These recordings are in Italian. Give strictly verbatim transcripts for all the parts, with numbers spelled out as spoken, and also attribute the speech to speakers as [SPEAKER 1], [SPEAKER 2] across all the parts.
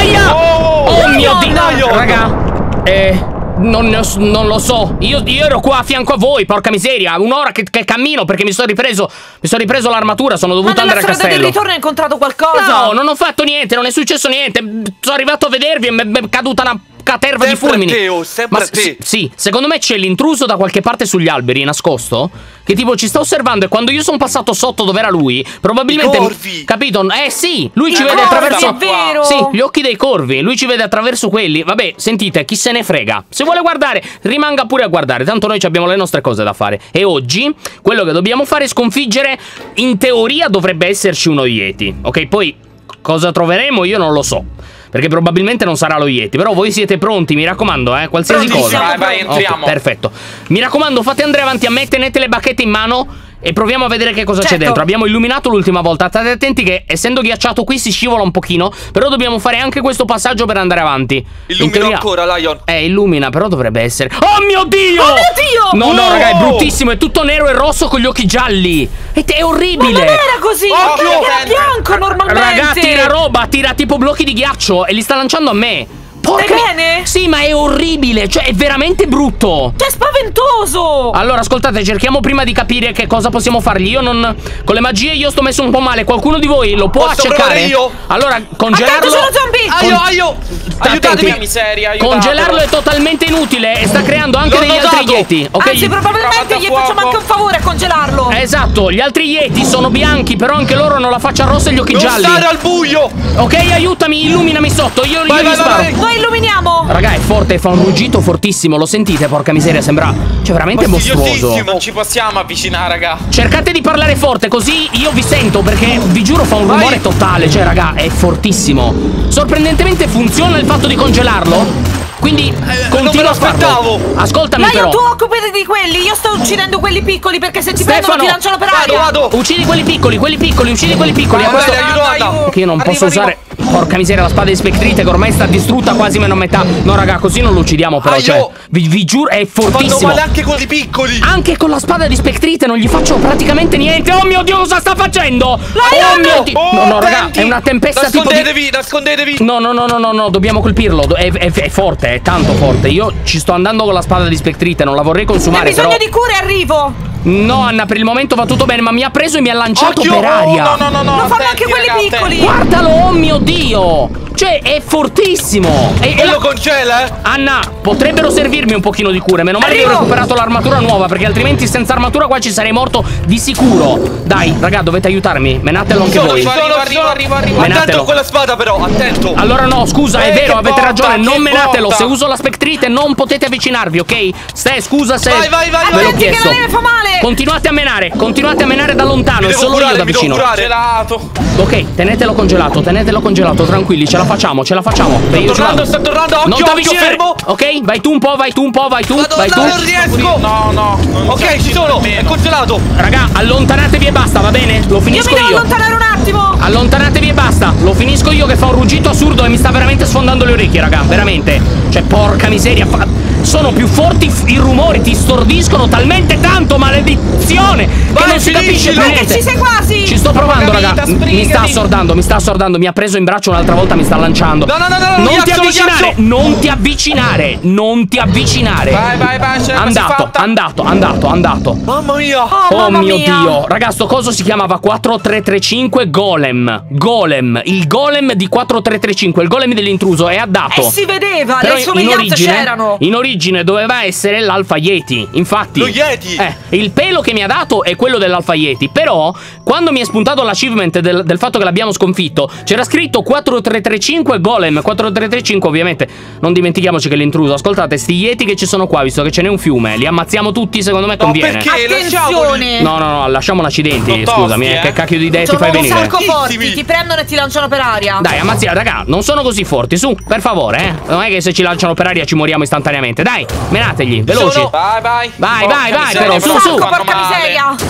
[SPEAKER 1] Aia!
[SPEAKER 2] Oh,
[SPEAKER 1] oh mio Dio!
[SPEAKER 2] Lion.
[SPEAKER 1] Raga, eh... Non, ne so, non lo so, io, io ero qua a fianco a voi, porca miseria. Un'ora che, che cammino perché mi sono ripreso Mi sono ripreso l'armatura, sono dovuto andare a castello. Ma
[SPEAKER 3] del ritorno hai incontrato qualcosa?
[SPEAKER 1] No, non ho fatto niente, non è successo niente. Sono arrivato a vedervi e mi è caduta una caterva di fulmini.
[SPEAKER 2] Te, oh, sempre
[SPEAKER 1] Ma
[SPEAKER 2] te.
[SPEAKER 1] sì, secondo me c'è l'intruso da qualche parte sugli alberi, nascosto, che tipo ci sta osservando. E quando io sono passato sotto dove era lui, probabilmente,
[SPEAKER 2] I corvi.
[SPEAKER 1] capito? Eh sì, lui
[SPEAKER 3] I
[SPEAKER 1] ci vede
[SPEAKER 3] corvi,
[SPEAKER 1] attraverso.
[SPEAKER 3] è vero.
[SPEAKER 1] Sì, gli occhi dei corvi. Lui ci vede attraverso quelli. Vabbè, sentite, chi se ne frega. Se vuole guardare, rimanga pure a guardare. Tanto noi abbiamo le nostre cose da fare. E oggi quello che dobbiamo fare è sconfiggere. In teoria dovrebbe esserci uno Yeti. Ok, poi cosa troveremo io non lo so, perché probabilmente non sarà lo Yeti. Però voi siete pronti, mi raccomando, eh, qualsiasi cosa.
[SPEAKER 2] Vai, vai, entriamo.
[SPEAKER 1] Okay, perfetto. Mi raccomando, fate andare avanti a me, tenete le bacchette in mano e proviamo a vedere che cosa
[SPEAKER 3] certo.
[SPEAKER 1] c'è dentro. Abbiamo illuminato l'ultima volta. State attenti che essendo ghiacciato qui si scivola un pochino. Però dobbiamo fare anche questo passaggio per andare avanti.
[SPEAKER 2] Illumina
[SPEAKER 1] teoria...
[SPEAKER 2] ancora, Lion.
[SPEAKER 1] Eh, illumina, però dovrebbe essere. Oh mio Dio!
[SPEAKER 3] Oh mio Dio!
[SPEAKER 1] No, no,
[SPEAKER 2] Oh!
[SPEAKER 1] raga, è bruttissimo. È tutto nero e rosso con gli occhi gialli. È, è orribile.
[SPEAKER 3] Ma non era così!
[SPEAKER 2] Occhio!
[SPEAKER 3] Era bianco normalmente!
[SPEAKER 1] Raga, tira roba, tira tipo blocchi di ghiaccio e li sta lanciando a me. Porca...
[SPEAKER 3] Stai bene?
[SPEAKER 1] Sì, ma è orribile, cioè è veramente brutto.
[SPEAKER 3] Cioè, spaventoso!
[SPEAKER 1] Allora, ascoltate, cerchiamo prima di capire che cosa possiamo fargli. Io non... Con le magie io sto messo un po' male. Qualcuno di voi lo può
[SPEAKER 2] Posso
[SPEAKER 1] accecare?
[SPEAKER 2] provare io?
[SPEAKER 1] Allora, congelarlo...
[SPEAKER 3] Attento, sono zombie!
[SPEAKER 2] Aio, aio! Aiutatemi!
[SPEAKER 1] Attenti.
[SPEAKER 4] miseria, aiutatelo.
[SPEAKER 1] Congelarlo è totalmente inutile e sta creando anche
[SPEAKER 2] L'ho
[SPEAKER 1] degli altri
[SPEAKER 2] notato.
[SPEAKER 1] Yeti. Ok?
[SPEAKER 3] Anzi, probabilmente
[SPEAKER 4] Provate
[SPEAKER 3] gli
[SPEAKER 4] a
[SPEAKER 3] facciamo
[SPEAKER 4] fuoco.
[SPEAKER 3] anche un favore a congelarlo!
[SPEAKER 1] Esatto, gli altri Yeti sono bianchi, però anche loro hanno la faccia rossa e gli occhi
[SPEAKER 2] Non
[SPEAKER 1] gialli.
[SPEAKER 2] stare al buio!
[SPEAKER 1] Ok, aiutami, illuminami sotto, io,
[SPEAKER 2] Vai,
[SPEAKER 1] io
[SPEAKER 2] vai,
[SPEAKER 1] gli sparo.
[SPEAKER 2] vai, vai.
[SPEAKER 3] Noi illuminiamo!
[SPEAKER 1] Raga, è forte, fa un ruggito fortissimo, lo sentite? Porca miseria, sembra... Cioè, veramente mostruoso.
[SPEAKER 2] Fastidiosissimo.
[SPEAKER 4] Non ci possiamo avvicinare, raga.
[SPEAKER 1] Cercate di parlare forte, così io vi sento, perché vi giuro fa un
[SPEAKER 2] Vai.
[SPEAKER 1] rumore totale. Cioè, raga, è fortissimo. Sorprendentemente funziona il fatto di congelarlo. Quindi
[SPEAKER 2] non me
[SPEAKER 1] continua
[SPEAKER 2] lo
[SPEAKER 1] a farlo.
[SPEAKER 2] aspettavo.
[SPEAKER 1] Ascoltami
[SPEAKER 3] Lion,
[SPEAKER 1] però.
[SPEAKER 3] tu occupati di quelli! Io sto uccidendo quelli piccoli perché se ti prendono
[SPEAKER 1] Stefano,
[SPEAKER 3] ti lanciano per
[SPEAKER 2] Vado,
[SPEAKER 3] aria!
[SPEAKER 2] vado!
[SPEAKER 1] Uccidi quelli piccoli, quelli piccoli, uccidi quelli piccoli.
[SPEAKER 2] Vai,
[SPEAKER 1] A questo...
[SPEAKER 2] vai, aiuto, Anna.
[SPEAKER 1] Che io non
[SPEAKER 4] Arrivo,
[SPEAKER 1] posso usare.
[SPEAKER 4] arrivo.
[SPEAKER 1] Porca miseria, la spada di Spectrite che ormai sta distrutta quasi meno a metà. No, raga, così non lo uccidiamo, però.
[SPEAKER 2] Aio.
[SPEAKER 1] Cioè, vi, vi giuro, è
[SPEAKER 2] Fanno
[SPEAKER 1] fortissimo.
[SPEAKER 2] male anche quelli piccoli!
[SPEAKER 1] Anche con la spada di Spectrite non gli faccio praticamente niente. Oh mio Dio, cosa sta facendo?
[SPEAKER 3] Lion!
[SPEAKER 1] Oh mio Dio.
[SPEAKER 2] Oh,
[SPEAKER 1] No, no, raga,
[SPEAKER 2] attenti.
[SPEAKER 1] è una tempesta tipo di...
[SPEAKER 2] Nascondetevi, nascondetevi!
[SPEAKER 1] No, no, no, no, no, no, dobbiamo colpirlo. È, è, è forte, è tanto forte. Io ci sto andando con la spada di Spectrite, non la vorrei
[SPEAKER 3] Hai
[SPEAKER 1] consumare,
[SPEAKER 3] bisogno
[SPEAKER 1] però...
[SPEAKER 3] di cure, arrivo!
[SPEAKER 1] No, Anna, per il momento va tutto bene, ma mi ha preso e mi ha lanciato
[SPEAKER 2] Occhio!
[SPEAKER 1] per aria.
[SPEAKER 4] Oh, no, no, no,
[SPEAKER 3] Lo fanno
[SPEAKER 4] attenti,
[SPEAKER 3] anche quelli
[SPEAKER 4] raga, attenti.
[SPEAKER 3] piccoli!
[SPEAKER 1] Guardalo, oh mio Dio! Cioè, è fortissimo! E, e
[SPEAKER 2] Quello
[SPEAKER 1] la-
[SPEAKER 2] congela, eh?
[SPEAKER 1] Anna, potrebbero servirmi un pochino di cure. Meno male che ho
[SPEAKER 3] Arrivo.
[SPEAKER 1] recuperato l'armatura nuova, perché altrimenti senza armatura qua ci sarei morto di sicuro. Dai, raga, dovete aiutarmi. Menatelo anche
[SPEAKER 2] Sono,
[SPEAKER 1] voi.
[SPEAKER 2] sono,
[SPEAKER 4] Arrivo,
[SPEAKER 2] sono.
[SPEAKER 4] arrivo, arrivo, arrivo.
[SPEAKER 1] Menatelo.
[SPEAKER 2] Attento con la spada però, attento!
[SPEAKER 1] Allora no, scusa, è
[SPEAKER 2] Eh,
[SPEAKER 1] vero,
[SPEAKER 2] che
[SPEAKER 1] avete
[SPEAKER 2] botta,
[SPEAKER 1] ragione, non
[SPEAKER 2] che
[SPEAKER 1] menatelo.
[SPEAKER 2] botta.
[SPEAKER 1] Se uso la Spectrite non potete avvicinarvi, ok? Ste, scusa se
[SPEAKER 2] Vai, vai, vai,
[SPEAKER 1] ve l'ho
[SPEAKER 2] vai.
[SPEAKER 3] Attenti che
[SPEAKER 1] chiesto.
[SPEAKER 3] la neve fa male!
[SPEAKER 1] Continuate a menare, continuate a menare da lontano,
[SPEAKER 2] Mi
[SPEAKER 1] è
[SPEAKER 2] devo
[SPEAKER 1] solo
[SPEAKER 2] curare,
[SPEAKER 1] io da
[SPEAKER 2] mi devo
[SPEAKER 1] vicino.
[SPEAKER 2] curare.
[SPEAKER 4] Gelato.
[SPEAKER 1] Ok, tenetelo congelato, tenetelo congelato, tranquilli, ce la facciamo, ce la facciamo. Beh, io
[SPEAKER 2] Sto
[SPEAKER 1] ci vado.
[SPEAKER 2] tornando, sto tornando, occhio,
[SPEAKER 1] Non ti
[SPEAKER 2] occhio,
[SPEAKER 1] avvicinare.
[SPEAKER 2] fermo!
[SPEAKER 1] Ok, vai tu un po', vai tu un po', vai tu,
[SPEAKER 2] Vado,
[SPEAKER 1] vai tu.
[SPEAKER 2] no, non riesco!
[SPEAKER 4] No, no. non
[SPEAKER 2] Ok, ci sono, è
[SPEAKER 4] nemmeno.
[SPEAKER 2] congelato!
[SPEAKER 1] Raga, allontanatevi e basta, va bene? Lo
[SPEAKER 3] Io
[SPEAKER 1] finisco
[SPEAKER 3] mi devo
[SPEAKER 1] io.
[SPEAKER 3] allontanare un attimo!
[SPEAKER 1] Allontanatevi e basta. Lo finisco io che fa un ruggito assurdo e mi sta veramente sfondando le orecchie, raga. Veramente. Cioè, porca miseria. Fa... Sono più forti f- i rumori, ti stordiscono talmente tanto, maledizione, che
[SPEAKER 2] Vai,
[SPEAKER 1] non si capisce
[SPEAKER 2] finiscilo.
[SPEAKER 1] più
[SPEAKER 3] Che
[SPEAKER 1] niente.
[SPEAKER 3] ci sei quasi!
[SPEAKER 1] Ci sto provando,
[SPEAKER 4] Porca
[SPEAKER 1] raga.
[SPEAKER 4] vita,
[SPEAKER 1] M- Mi sta
[SPEAKER 4] sbrigati.
[SPEAKER 1] assordando, mi sta assordando. Mi ha preso in braccio un'altra volta, mi sta lanciando.
[SPEAKER 2] No, no, no, no, no,
[SPEAKER 1] Non
[SPEAKER 2] ghiaccio,
[SPEAKER 1] ti avvicinare,
[SPEAKER 2] ghiaccio.
[SPEAKER 1] non ti avvicinare, non ti avvicinare.
[SPEAKER 4] Vai, vai, vai, ce l'hai quasi
[SPEAKER 1] Andato,
[SPEAKER 4] fatta.
[SPEAKER 1] andato, andato, andato.
[SPEAKER 2] Mamma mia!
[SPEAKER 3] Oh,
[SPEAKER 1] Oh
[SPEAKER 3] mamma
[SPEAKER 1] mio
[SPEAKER 3] mia.
[SPEAKER 1] Dio, raga, sto coso si chiamava quattro tre tre cinque Golem. Golem, il golem di quattro tre tre cinque, il golem dell'intruso è adatto.
[SPEAKER 3] E si vedeva,
[SPEAKER 1] Però
[SPEAKER 3] le
[SPEAKER 1] in
[SPEAKER 3] somiglianze
[SPEAKER 1] origine,
[SPEAKER 3] c'erano!
[SPEAKER 1] in origine doveva essere l'Alpha Yeti. Infatti,
[SPEAKER 2] Lo Yeti.
[SPEAKER 1] eh, il pelo che mi ha dato è quello dell'Alpha Yeti. Però, quando mi è spuntato l'achievement del, del fatto che l'abbiamo sconfitto, c'era scritto quattro tre tre cinque Golem. quattro tre tre cinque, ovviamente, non dimentichiamoci che è l'intruso. Ascoltate, sti Yeti che ci sono qua, visto che ce n'è un fiume, li ammazziamo tutti, secondo me
[SPEAKER 2] No,
[SPEAKER 1] conviene.
[SPEAKER 2] perché?
[SPEAKER 3] Attenzione!
[SPEAKER 1] No, no, no, lasciamo un accidenti,
[SPEAKER 4] Sono
[SPEAKER 1] scusami,
[SPEAKER 4] tosti,
[SPEAKER 1] eh,
[SPEAKER 4] eh.
[SPEAKER 1] che cacchio di idee ti
[SPEAKER 3] Sono
[SPEAKER 1] fai
[SPEAKER 3] un
[SPEAKER 1] venire?
[SPEAKER 3] sacco forti,
[SPEAKER 2] Fortissimi.
[SPEAKER 3] ti prendono e ti lanciano per aria!
[SPEAKER 1] Dai, ammazzi, raga, non sono così forti, su, per favore, eh. Non è che se ci lanciano per aria ci moriamo istantaneamente. Dai, menategli, veloci.
[SPEAKER 2] Sono-
[SPEAKER 4] Vai, vai.
[SPEAKER 1] Vai,
[SPEAKER 4] Porca
[SPEAKER 1] vai, vai,
[SPEAKER 4] miseria,
[SPEAKER 1] però,
[SPEAKER 3] Un
[SPEAKER 1] su,
[SPEAKER 4] mi
[SPEAKER 1] su.
[SPEAKER 3] sacco,
[SPEAKER 4] fanno
[SPEAKER 3] porca
[SPEAKER 4] male.
[SPEAKER 3] miseria!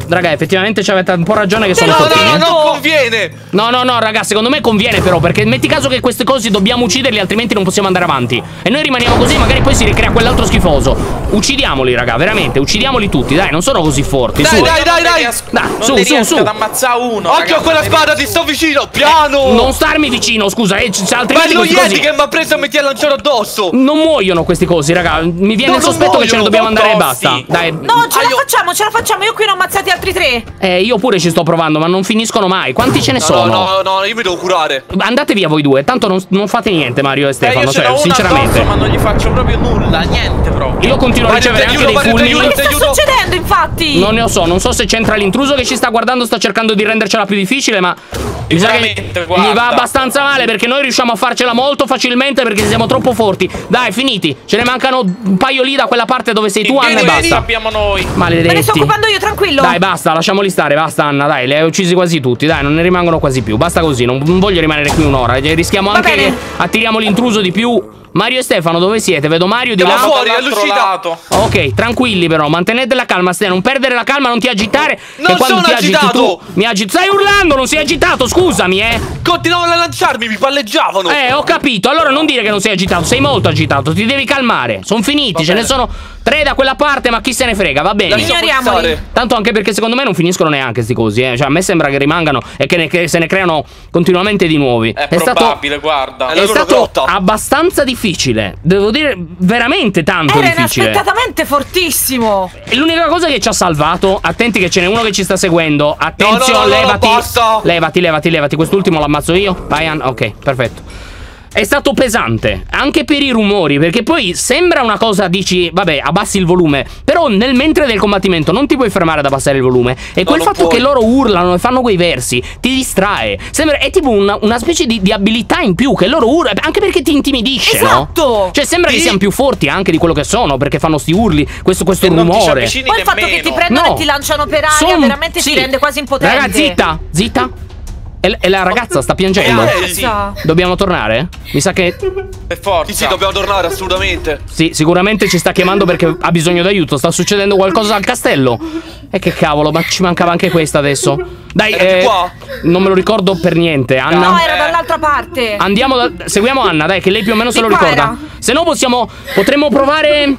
[SPEAKER 1] raga, effettivamente ci avete un po' ragione che sono
[SPEAKER 2] No,
[SPEAKER 1] fortini.
[SPEAKER 2] no,
[SPEAKER 1] eh.
[SPEAKER 2] no, non conviene.
[SPEAKER 1] No, no, no, raga, secondo me conviene però, perché metti caso che queste cose dobbiamo ucciderli, altrimenti non possiamo andare avanti. E noi rimaniamo così, magari poi si ricrea quell'altro schifoso. Uccidiamoli, raga, veramente, uccidiamoli tutti, dai, non sono così forti.
[SPEAKER 2] Dai,
[SPEAKER 1] su.
[SPEAKER 2] dai, dai, dai.
[SPEAKER 1] Dai,
[SPEAKER 4] non
[SPEAKER 1] su,
[SPEAKER 4] ne
[SPEAKER 1] su,
[SPEAKER 4] riesco
[SPEAKER 1] su.
[SPEAKER 4] ad ammazzare uno.
[SPEAKER 2] Occhio
[SPEAKER 4] ragazzi,
[SPEAKER 2] a quella
[SPEAKER 4] non ne
[SPEAKER 2] spada, ti
[SPEAKER 4] riesco.
[SPEAKER 2] sto vicino. Piano.
[SPEAKER 1] Non starmi vicino, scusa, eh, c- altrimenti
[SPEAKER 2] Bello
[SPEAKER 1] questi
[SPEAKER 2] Yeti
[SPEAKER 1] cosi
[SPEAKER 2] che mi ha preso e mi ti ha lanciato addosso.
[SPEAKER 1] non muoiono questi cosi, raga. Mi viene
[SPEAKER 2] No,
[SPEAKER 1] il
[SPEAKER 2] non
[SPEAKER 1] sospetto che ce ne
[SPEAKER 2] muoiono,
[SPEAKER 1] dobbiamo andare e
[SPEAKER 4] non
[SPEAKER 1] basta.
[SPEAKER 4] costi.
[SPEAKER 1] Dai.
[SPEAKER 3] No, ce
[SPEAKER 2] Ah,
[SPEAKER 3] la
[SPEAKER 2] io-
[SPEAKER 3] facciamo, ce la facciamo. Io qui ne ho ammazzati altri tre.
[SPEAKER 1] Eh, io pure ci sto provando, ma non finiscono mai. Quanti ce ne
[SPEAKER 2] No,
[SPEAKER 1] sono?
[SPEAKER 2] no, no, no, io mi devo curare.
[SPEAKER 1] Andate via voi due, tanto non, non fate niente, Mario e
[SPEAKER 4] Eh,
[SPEAKER 1] Stefano,
[SPEAKER 4] io ce
[SPEAKER 1] cioè,
[SPEAKER 4] n'ho uno
[SPEAKER 1] sinceramente.
[SPEAKER 4] addosso, ma non gli faccio proprio nulla, niente proprio.
[SPEAKER 1] Io continuo a
[SPEAKER 2] Mario,
[SPEAKER 1] ricevere
[SPEAKER 2] ti
[SPEAKER 1] anche
[SPEAKER 2] aiuto,
[SPEAKER 1] dei
[SPEAKER 2] Mario, ti
[SPEAKER 1] fulmini.
[SPEAKER 2] aiuto.
[SPEAKER 3] Che sta
[SPEAKER 2] aiuto.
[SPEAKER 3] succedendo, infatti?
[SPEAKER 1] Non ne ho so, non so se c'entra l'intruso che ci sta guardando, sta cercando di rendercela più difficile, ma mi sa che
[SPEAKER 4] Sicuramente,
[SPEAKER 1] gli
[SPEAKER 4] guarda.
[SPEAKER 1] va abbastanza male perché noi riusciamo a farcela molto facilmente perché siamo troppo forti. Dai, finiti. Ce ne mancano un paio lì da quella parte dove sei tu, Anna, e
[SPEAKER 4] Vieni,
[SPEAKER 1] basta.
[SPEAKER 4] abbiamo noi.
[SPEAKER 1] Maledetti.
[SPEAKER 3] Me ne sto occupando io, tranquillo.
[SPEAKER 1] Dai, basta, lasciamoli stare, basta Anna, dai, li hai uccisi quasi tutti, dai, non ne rimangono quasi più. Basta così, non, non voglio rimanere qui un'ora. Rischiamo
[SPEAKER 3] Va
[SPEAKER 1] anche
[SPEAKER 3] bene.
[SPEAKER 1] che attiriamo l'intruso di più. Mario e Stefano, dove siete? Vedo Mario di là.
[SPEAKER 2] Siamo fuori,
[SPEAKER 4] Dall'altro
[SPEAKER 2] all'uscita.
[SPEAKER 4] lato.
[SPEAKER 1] Ok, tranquilli però, mantenete la calma, Ste, non perdere la calma, non ti agitare.
[SPEAKER 2] Non
[SPEAKER 1] che quando
[SPEAKER 2] sono
[SPEAKER 1] ti agiti
[SPEAKER 2] agitato.
[SPEAKER 1] tu, mi agiti. Stai urlando, non sei agitato, scusami, eh.
[SPEAKER 2] Continuavano a lanciarmi, mi palleggiavano.
[SPEAKER 1] Eh, ho capito, allora non dire che non sei agitato, sei molto agitato, ti devi calmare. Sono finiti,
[SPEAKER 2] Va
[SPEAKER 1] ce ne
[SPEAKER 2] bene.
[SPEAKER 1] sono tre da quella parte, ma chi se ne frega, va bene.
[SPEAKER 2] Lasciamo
[SPEAKER 3] Ignoriamoli.
[SPEAKER 2] stare.
[SPEAKER 1] Tanto anche perché secondo me non finiscono neanche sti cosi, eh. Cioè, a me sembra che rimangano e che, ne- che se ne creano continuamente di nuovi.
[SPEAKER 4] È,
[SPEAKER 1] stato,
[SPEAKER 4] probabile, guarda.
[SPEAKER 2] È
[SPEAKER 1] è
[SPEAKER 2] la loro
[SPEAKER 1] stato
[SPEAKER 2] grotta.
[SPEAKER 1] abbastanza difficile. Devo dire, veramente tanto
[SPEAKER 3] Era
[SPEAKER 1] difficile.
[SPEAKER 3] inaspettatamente fortissimo.
[SPEAKER 1] E l'unica cosa che ci ha salvato, attenti che ce n'è uno che ci sta seguendo. Attenzione,
[SPEAKER 2] no, no, no,
[SPEAKER 1] levati.
[SPEAKER 2] basta.
[SPEAKER 1] Levati, levati, levati. Quest'ultimo l'ammazzo io. Vai, Anna. Ok, perfetto. È stato pesante, anche per i rumori, perché poi sembra una cosa, dici, vabbè, abbassi il volume, però nel mentre del combattimento non ti puoi fermare ad abbassare il volume. E quel
[SPEAKER 2] non
[SPEAKER 1] fatto
[SPEAKER 2] puoi.
[SPEAKER 1] che loro urlano e fanno quei versi ti distrae. Sembra, è tipo una, una specie di, di abilità in più che loro urlano, anche perché ti intimidisce,
[SPEAKER 3] Esatto.
[SPEAKER 1] no? Cioè sembra che
[SPEAKER 2] Sì.
[SPEAKER 1] siano più forti anche di quello che sono, perché fanno sti urli, questo, questo
[SPEAKER 4] E non ti ci
[SPEAKER 1] rumore.
[SPEAKER 4] avvicini
[SPEAKER 3] Poi il fatto che
[SPEAKER 4] nemmeno.
[SPEAKER 3] ti prendono
[SPEAKER 1] No.
[SPEAKER 3] e ti lanciano per aria
[SPEAKER 1] Son-
[SPEAKER 3] veramente
[SPEAKER 1] sì.
[SPEAKER 3] ti rende quasi impotente.
[SPEAKER 1] Raga, zitta, zitta. E, e la ragazza sta piangendo.
[SPEAKER 2] Eh,
[SPEAKER 4] Sì,
[SPEAKER 3] Cosa?
[SPEAKER 1] Dobbiamo tornare? Mi sa che
[SPEAKER 4] per forza.
[SPEAKER 2] Sì, sì, dobbiamo tornare assolutamente.
[SPEAKER 1] sì, sicuramente ci sta chiamando perché ha bisogno d'aiuto. Sta succedendo qualcosa al castello. E che cavolo, ma ci mancava anche questa adesso. Dai,
[SPEAKER 2] Era di
[SPEAKER 1] eh,
[SPEAKER 2] qua?
[SPEAKER 1] non me lo ricordo per niente. Anna.
[SPEAKER 3] No, era dall'altra parte.
[SPEAKER 1] Andiamo da, seguiamo Anna, dai, che lei più o meno se
[SPEAKER 3] Di
[SPEAKER 1] lo
[SPEAKER 3] qua
[SPEAKER 1] ricorda.
[SPEAKER 3] era.
[SPEAKER 1] Se no possiamo potremmo provare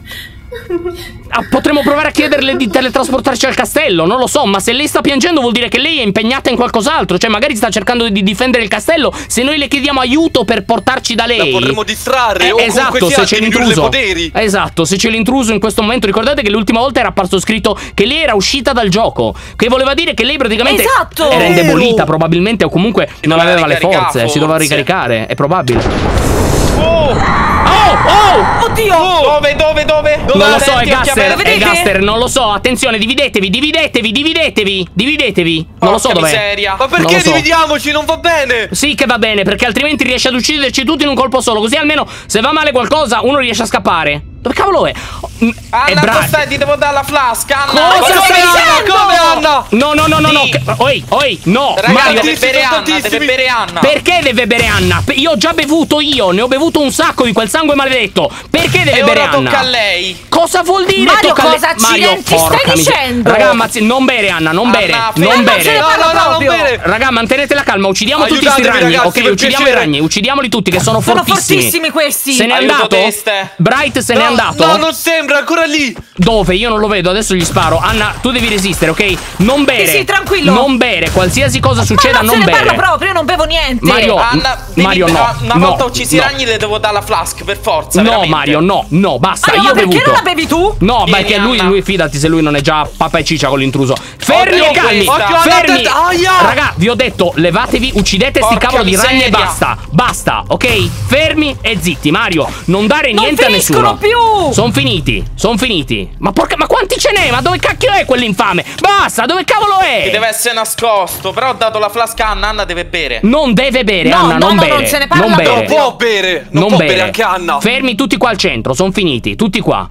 [SPEAKER 1] ah, potremmo provare a chiederle di teletrasportarci al castello, non lo so, ma se lei sta piangendo vuol dire che lei è impegnata in qualcos'altro, cioè magari sta cercando di difendere il castello. Se noi le chiediamo aiuto per portarci da lei,
[SPEAKER 2] La potremmo distrarre
[SPEAKER 1] Eh,
[SPEAKER 2] o
[SPEAKER 1] esatto,
[SPEAKER 2] comunque sia
[SPEAKER 1] se c'è
[SPEAKER 2] attivare
[SPEAKER 1] l'intruso.
[SPEAKER 2] i poteri.
[SPEAKER 1] Esatto, se c'è l'intruso in questo momento, ricordate che l'ultima volta era apparso scritto che lei era uscita dal gioco, che voleva dire che lei praticamente
[SPEAKER 3] Esatto.
[SPEAKER 1] era
[SPEAKER 2] Vero.
[SPEAKER 1] indebolita probabilmente, o comunque non
[SPEAKER 4] doveva
[SPEAKER 1] aveva le
[SPEAKER 4] ricaricare,
[SPEAKER 1] forze, si doveva
[SPEAKER 4] forse.
[SPEAKER 1] ricaricare, è probabile.
[SPEAKER 4] Oh!
[SPEAKER 1] Oh, oh!
[SPEAKER 3] Oddio.
[SPEAKER 4] Dove, dove, dove?
[SPEAKER 1] Non lo so, è
[SPEAKER 4] Attenti, occhi
[SPEAKER 1] Gaster,
[SPEAKER 4] aperti.
[SPEAKER 1] è
[SPEAKER 3] Vedete?
[SPEAKER 1] Gaster, non lo so, attenzione, dividetevi, dividetevi, dividetevi, dividetevi. Non lo so
[SPEAKER 4] Porca
[SPEAKER 1] dov'è.
[SPEAKER 4] miseria.
[SPEAKER 2] Ma
[SPEAKER 1] Non
[SPEAKER 2] perché
[SPEAKER 1] lo so.
[SPEAKER 2] dividiamoci? Non va bene.
[SPEAKER 1] Sì che va bene, perché altrimenti riesce ad ucciderci tutti in un colpo solo, così almeno se va male qualcosa uno riesce a scappare. Dove cavolo è? Oh, mm, è
[SPEAKER 4] Anna,
[SPEAKER 1] bra-
[SPEAKER 4] dove stai? Ti devo dare la flasca, Anna.
[SPEAKER 1] Cosa
[SPEAKER 2] Ma come
[SPEAKER 1] stai
[SPEAKER 2] Anna?
[SPEAKER 1] dicendo?
[SPEAKER 2] Come Anna?
[SPEAKER 1] No, no, no, no, no.
[SPEAKER 4] Sì.
[SPEAKER 1] che- Oi, oi, no.
[SPEAKER 4] Raga,
[SPEAKER 1] Mario,
[SPEAKER 4] deve
[SPEAKER 2] tantissimi,
[SPEAKER 4] bere
[SPEAKER 2] sono
[SPEAKER 4] Anna, deve
[SPEAKER 2] tantissimi.
[SPEAKER 4] bere Anna.
[SPEAKER 1] perché deve bere Anna? Pe- Io ho già bevuto io, ne ho bevuto un sacco di quel sangue maledetto. Perché deve
[SPEAKER 4] E
[SPEAKER 1] bere
[SPEAKER 4] ora
[SPEAKER 1] Anna?
[SPEAKER 4] tocca a lei.
[SPEAKER 1] Cosa vuol dire
[SPEAKER 3] Mario,
[SPEAKER 1] tocca a
[SPEAKER 3] cosa
[SPEAKER 1] lei? Mario,
[SPEAKER 3] accidenti stai
[SPEAKER 1] porca miseria.
[SPEAKER 3] dicendo?
[SPEAKER 1] Raga, ammazzi, non bere Anna, non
[SPEAKER 4] Anna,
[SPEAKER 1] bere,
[SPEAKER 4] ferma,
[SPEAKER 1] non
[SPEAKER 3] non se
[SPEAKER 1] bere.
[SPEAKER 3] ne
[SPEAKER 2] No,
[SPEAKER 3] parla
[SPEAKER 2] no, no, non
[SPEAKER 3] proprio.
[SPEAKER 2] bene.
[SPEAKER 1] Raga, mantenete la calma, uccidiamo tutti
[SPEAKER 2] Aiutatemi,
[SPEAKER 1] sti ragni.
[SPEAKER 2] ragazzi,
[SPEAKER 1] Ok,
[SPEAKER 2] per
[SPEAKER 1] uccidiamo
[SPEAKER 2] piacere.
[SPEAKER 1] i ragni, uccidiamoli tutti che sono,
[SPEAKER 3] Sono
[SPEAKER 1] fortissimi.
[SPEAKER 3] fortissimi questi.
[SPEAKER 1] Se n'è
[SPEAKER 4] Aiuto
[SPEAKER 1] andato?
[SPEAKER 4] teste.
[SPEAKER 1] Bright se n'è
[SPEAKER 2] No,
[SPEAKER 1] andato?
[SPEAKER 2] No, non sembra, è ancora lì.
[SPEAKER 1] Dove? Io non lo vedo, adesso gli sparo. Anna, tu devi resistere, ok? Non bere.
[SPEAKER 3] Sì, sì, tranquillo.
[SPEAKER 1] Non bere, qualsiasi cosa succeda,
[SPEAKER 3] Ma non,
[SPEAKER 1] non
[SPEAKER 3] se ne
[SPEAKER 1] bere.
[SPEAKER 3] parla proprio, io non bevo niente.
[SPEAKER 1] Mario,
[SPEAKER 4] Anna, devi-
[SPEAKER 1] Mario, no,
[SPEAKER 4] ah, una
[SPEAKER 1] no,
[SPEAKER 4] volta uccisi i
[SPEAKER 1] no.
[SPEAKER 4] ragni le devo dare la flask, per forza.
[SPEAKER 1] No,
[SPEAKER 4] veramente.
[SPEAKER 1] Mario, no, no, basta.
[SPEAKER 3] Mario,
[SPEAKER 1] io ho
[SPEAKER 3] ma perché
[SPEAKER 1] bevuto.
[SPEAKER 3] non la bevi tu?
[SPEAKER 1] No,
[SPEAKER 4] Vieni,
[SPEAKER 1] perché lui,
[SPEAKER 4] Anna.
[SPEAKER 1] lui, fidati, se lui non è già papà e ciccia con l'intruso. Fermi
[SPEAKER 4] Oddio,
[SPEAKER 1] e calmi.
[SPEAKER 4] questa.
[SPEAKER 2] Occhio alla
[SPEAKER 1] Fermi.
[SPEAKER 2] testa. Aia.
[SPEAKER 1] Raga, vi ho detto, levatevi, uccidete sti
[SPEAKER 4] Porca
[SPEAKER 1] cavolo di ragni e
[SPEAKER 4] miseria.
[SPEAKER 1] basta. Basta, ok? Fermi e zitti, Mario. Non dare
[SPEAKER 3] Non
[SPEAKER 1] niente a
[SPEAKER 3] finiscono
[SPEAKER 1] nessuno.
[SPEAKER 3] più.
[SPEAKER 1] Sono finiti, sono finiti. Ma porca, ma quanti ce n'è? Ma dove cacchio è quell'infame? Basta, dove cavolo è?
[SPEAKER 4] Deve essere nascosto, però ho dato la flasca a Anna, Anna deve bere.
[SPEAKER 1] Non deve bere,
[SPEAKER 3] No,
[SPEAKER 1] Anna,
[SPEAKER 3] no,
[SPEAKER 1] non
[SPEAKER 3] no,
[SPEAKER 1] bere.
[SPEAKER 3] non se ne parla
[SPEAKER 1] non bere.
[SPEAKER 2] Non
[SPEAKER 3] proprio.
[SPEAKER 2] può bere. Non, può bere anche Anna.
[SPEAKER 1] Fermi tutti qua al centro, sono finiti, tutti qua.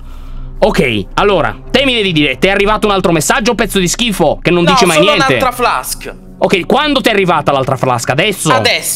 [SPEAKER 1] Ok, allora, te mi devi dire, ti è arrivato un altro messaggio, pezzo di schifo, che non
[SPEAKER 4] No,
[SPEAKER 1] dice mai
[SPEAKER 4] solo
[SPEAKER 1] niente?
[SPEAKER 4] un'altra flask.
[SPEAKER 1] Ok, quando ti è arrivata l'altra flasca? Adesso?
[SPEAKER 4] Adesso.